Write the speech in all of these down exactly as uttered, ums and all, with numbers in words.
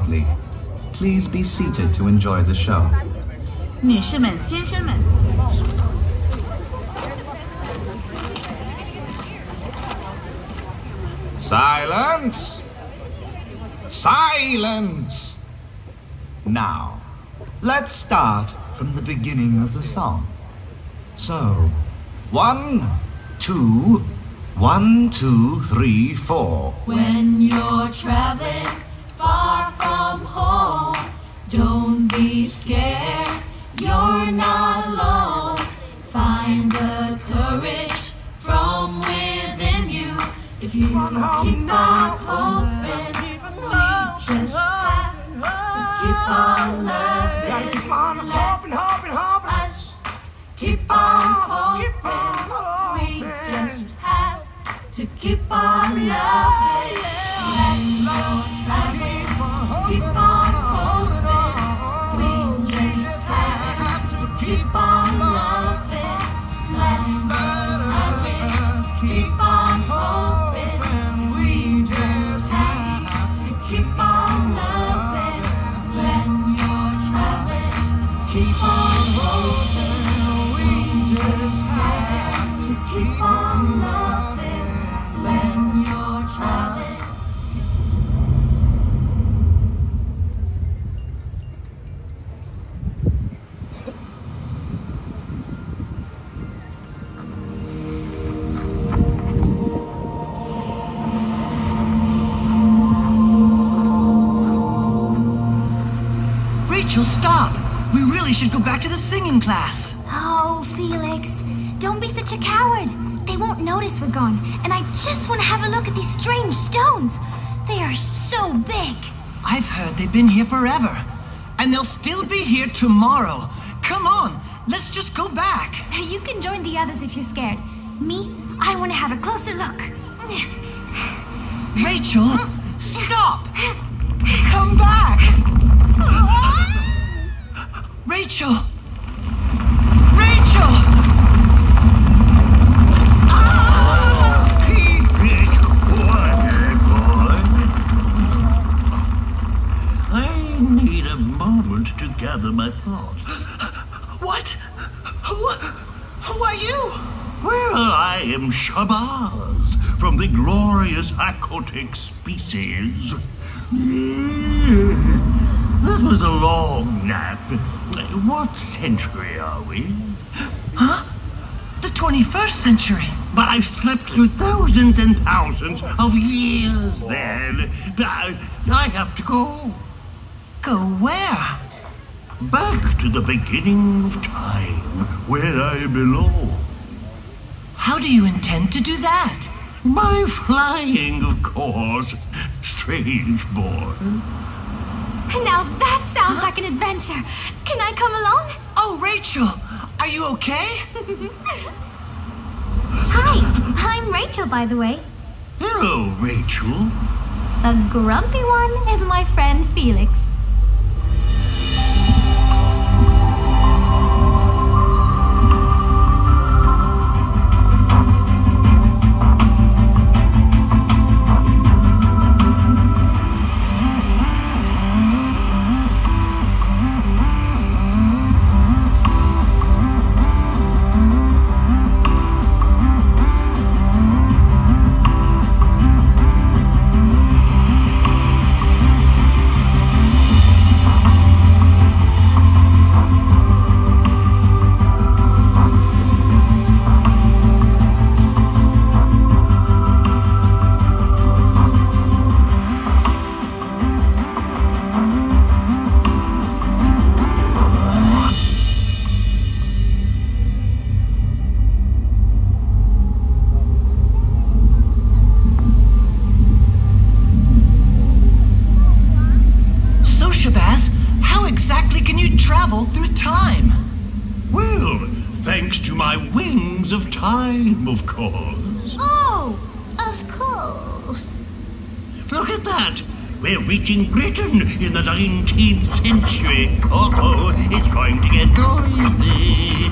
shortly. Please be seated to enjoy the show. 女士们、先生们。 Silence! Silence! Now, let's start from the beginning of the song. So, one, two, one, two, three, four. When you're traveling far from home, don't be scared, you're not alone. Find the courage from within you. If you keep on hoping, we just have to keep on loving. Gotta keep on hoping, hoping, hoping. Us keep on hoping. We just have to keep on loving. When you're traveling, keep on hoping. We just have to keep on loving. When us keep on hoping. We just have to keep on loving. When you're traveling, keep on hoping. We just have to keep on loving. When you're traveling. Rachel, stop! We really should go back to the singing class. Oh, Felix, don't be such a coward. They won't notice we're gone, and I just want to have a look at these strange stones. They are so big. I've heard they've been here forever, and they'll still be here tomorrow. Come on, let's just go back. You can join the others if you're scared. Me, I want to have a closer look. Rachel, stop! Come back! Rachel! Rachel! Ah! Keep it quiet, boy. I need a moment to gather my thoughts. What? Who? Who are you? Well, I am Shahbaz, from the glorious aquatic species. That was a long nap. What century are we? Huh? The twenty-first century. But I've slept through thousands and thousands of years then. I, I have to go. Go where? Back to the beginning of time, where I belong. How do you intend to do that? By flying, of course. Strange boy. Now that sounds like an adventure. Can I come along? Oh, Rachel, are you okay? Hi, I'm Rachel, by the way. Hello, Rachel. The grumpy one is my friend Felix. Shahbaz, how exactly can you travel through time? Well, thanks to my wings of time, of course. Oh, of course. Look at that. We're reaching Britain in the nineteenth century. Uh-oh, it's going to get noisy.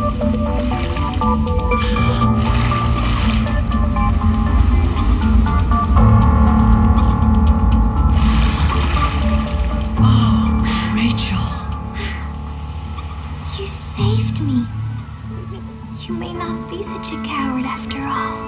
You saved me. You may not be such a coward after all.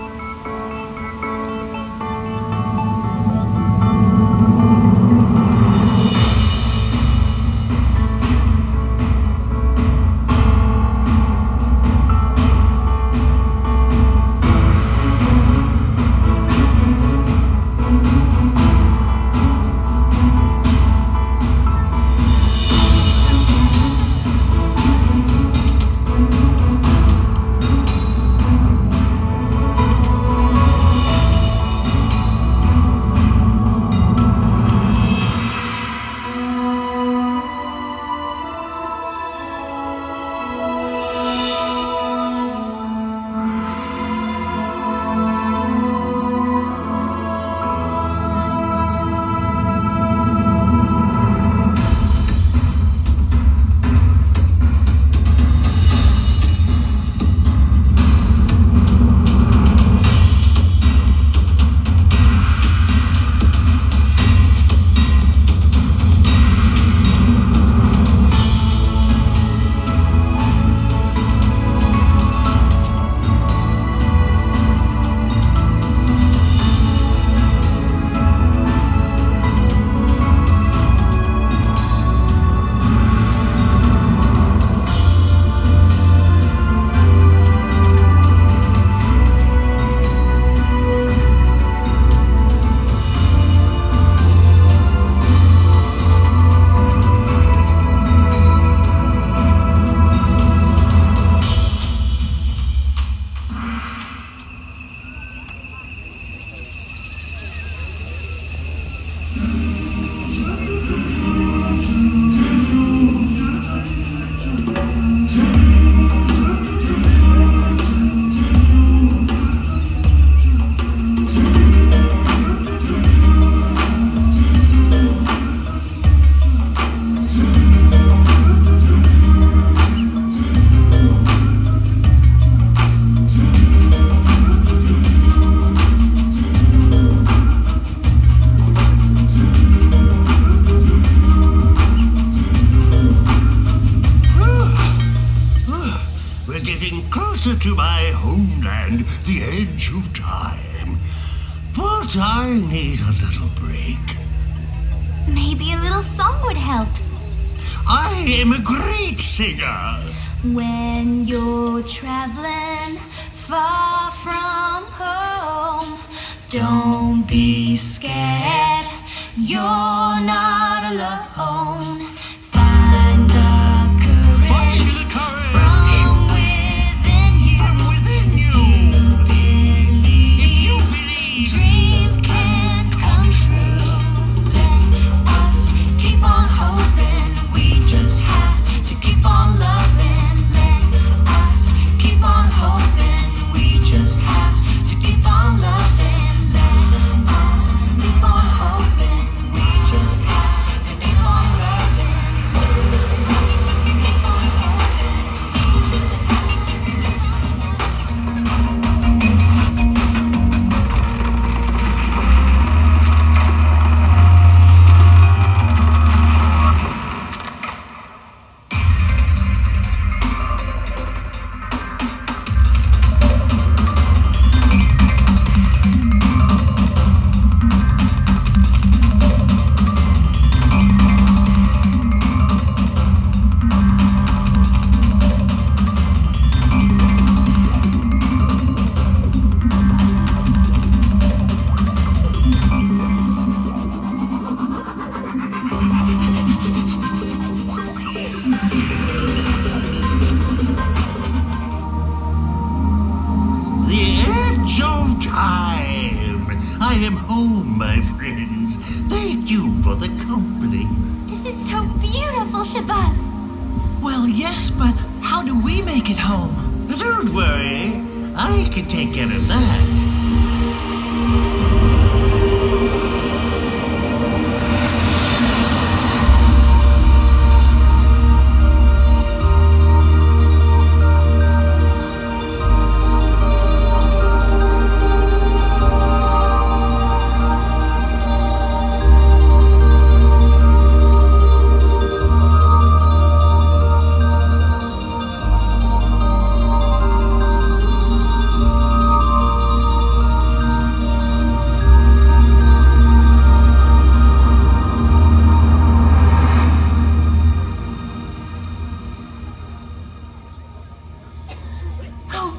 To my homeland, the edge of time. But I need a little break. Maybe a little song would help. I am a great singer. When you're traveling far from home, don't be scared, you're not alone. Find the courage, Find the courage. from within you. From within you. Believe, If you believe, dreams can come true. Let us keep on hoping. We just have to keep on loving. Let us keep on hoping. We just have to keep on loving. Let us keep on hoping. We just have to keep on loving. Let us keep on hoping. We just have to keep on the edge of time. I am home, my friends. Thank you for the company. This is so beautiful, Shahbaz. Well, yes, but how do we make it home? Don't worry, I can take care of that.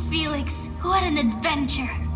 Felix, what an adventure.